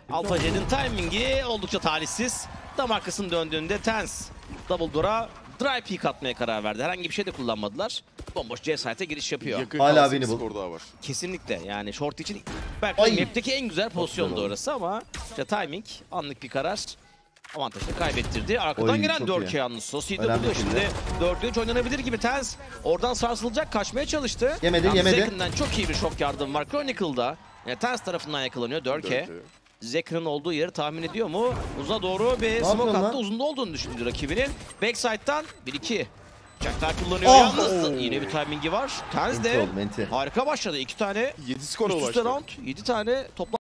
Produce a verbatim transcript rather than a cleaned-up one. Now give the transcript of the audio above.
Alpha Jed'in timingi oldukça talihsiz. Dam arkasını döndüğünde Tens Double Door'a dry peek atmaya karar verdi. Herhangi bir şey de kullanmadılar. Bomboş C site'e giriş yapıyor. Yakın Hala beni bul. Daha var. Kesinlikle yani short için belki Ay. map'teki en güzel pozisyondu orası ama işte timing, anlık bir karar avantajını kaybettirdi. Arkadan Oy, gelen çok dört K iyi. yalnız. Society Önemli buluyor şimdi. şimdi. dörde üç oynanabilir gibi. Tens oradan sarsılacak, kaçmaya çalıştı. Yemedi, Yalnız yemedi. Zekra'dan çok iyi bir şok yardım var. Chronicle'da yani Tens tarafından yakalanıyor dört K. Zekra'nın olduğu yeri tahmin ediyor mu? Uza doğru bir smoke attı. Uzunda olduğunu düşündü rakibinin. Backside'dan bir iki. Bıçaklar kullanıyor Oh! yalnız. Yine bir timingi var. Tens Menti de oldu, menti. harika başladı. iki tane yedi skor üst üste ulaştı. round. yedi tane toplam.